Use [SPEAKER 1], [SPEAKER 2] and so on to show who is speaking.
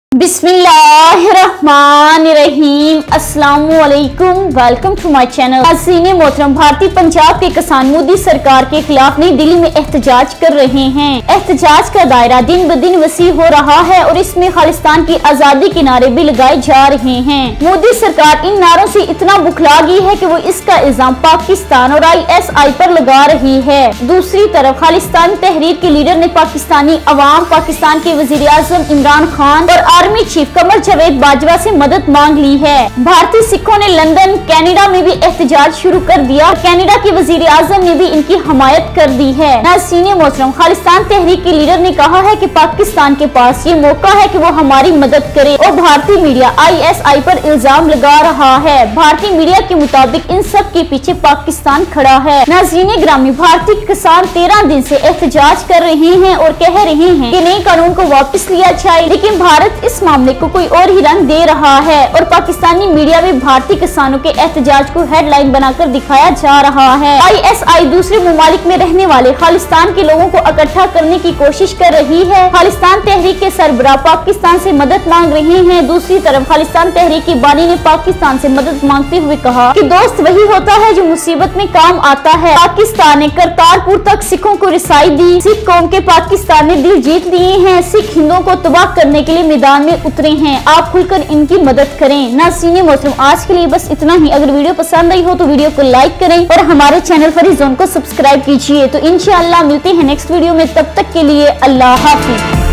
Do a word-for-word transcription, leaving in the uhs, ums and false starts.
[SPEAKER 1] बिस्मिल्लाहिर्रहमानिर्रहीम। अस्सलामुअलैकुम, welcome to my channel. नाज़रीन मोहतरम, भारतीय पंजाब के किसान मोदी सरकार के खिलाफ नई दिल्ली में एहतजाज कर रहे हैं। एहतजाज का दायरा दिन ब दिन वसी हो रहा है और इसमें खालिस्तान की आजादी के नारे भी लगाए जा रहे हैं। मोदी सरकार इन नारों से इतना बुखला गई है कि वो इसका इल्जाम पाकिस्तान और आई एस आई पर लगा रही है। दूसरी तरफ खालिस्तान तहरीर के लीडर ने पाकिस्तानी अवाम, पाकिस्तान के वजीर आजम इमरान खान और आर्मी चीफ कमर जावेद बाजवा से मदद मांग ली है। भारतीय सिखों ने लंदन, कनाडा में भी एहतजाज शुरू कर दिया। कनाडा के वजीर आजम ने भी इनकी हमायत कर दी है। नाज़रीन मोहतरम, खालिस्तान तहरीक के लीडर ने कहा है कि पाकिस्तान के पास ये मौका है कि वो हमारी मदद करे और भारतीय मीडिया आई एस आई पर इल्जाम लगा रहा है। भारतीय मीडिया के मुताबिक इन सब के पीछे पाकिस्तान खड़ा है। नाज़रीन ग्रामी, भारतीय किसान तेरह दिन से एहतजाज कर रहे हैं और कह रहे हैं कि नए कानून को वापस लिया जाए, लेकिन भारत इस मामले को कोई और ही रंग दे रहा है और पाकिस्तानी मीडिया में भारतीय किसानों के एहतजाज को हेडलाइन बनाकर दिखाया जा रहा है। आई एस आई दूसरे ममालिक में रहने वाले खालिस्तान के लोगों को इकट्ठा करने की कोशिश कर रही है। खालिस्तान तहरीक के सरबराह पाकिस्तान से मदद मांग रहे हैं। दूसरी तरफ खालिस्तान तहरीक की बानी ने पाकिस्तान से मदद मांगते हुए कहा कि दोस्त वही होता है जो मुसीबत में काम आता है। पाकिस्तान ने करतारपुर तक सिखों को रिसाई दी। सिख कौम के पाकिस्तान ने दिल जीत लिए हैं। सिख हिंदुओं को तबाह करने के लिए मैदान में उतरे हैं। आप खुलकर इनकी मदद करें। नाज़रीन मोहतरम, आज के लिए बस इतना ही। अगर वीडियो पसंद आई हो तो वीडियो को लाइक करें और हमारे चैनल फरीज़ोन को सब्सक्राइब कीजिए। तो इंशाअल्लाह मिलते हैं नेक्स्ट वीडियो में। तब तक के लिए अल्लाह हाफिज।